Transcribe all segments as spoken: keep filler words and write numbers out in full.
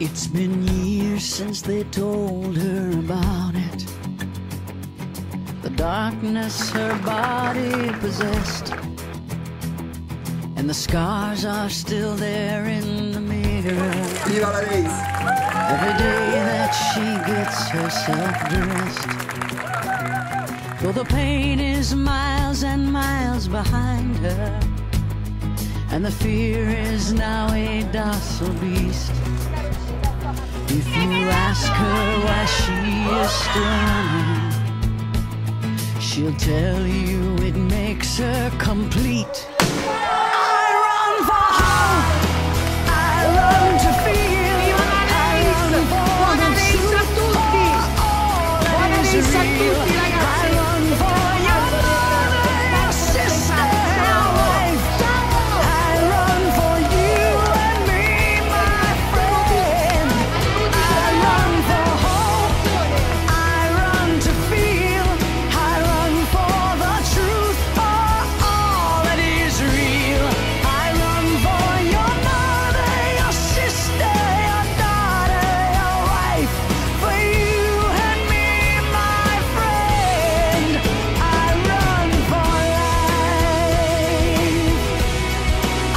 It's been years since they told her about it. The darkness her body possessed, and the scars are still there in the mirror. Viva la race! Every day that she gets herself dressed, though the pain is miles and miles behind her, and the fear is now a docile beast. If you ask her why she is still running, she'll tell you it makes her complete. I run for hope, I run to feel, I run for the truth, for all that is real. I run for your mother, your sister, your wife. I run for you and me, my friend. I run for hope, I run to feel, I run for the truth, for all that is real. I run for your mother, your sister, your daughter, your wife, for you and me, my friend. I run for life. Oh,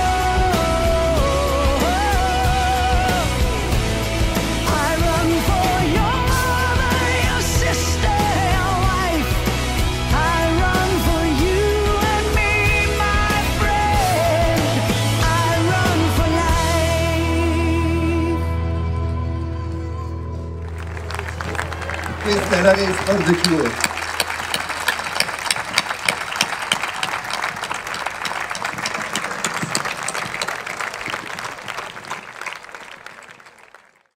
I run for your mother, your sister, your wife. I run for you and me, my friend. I run for life. Questa è la race for the cure.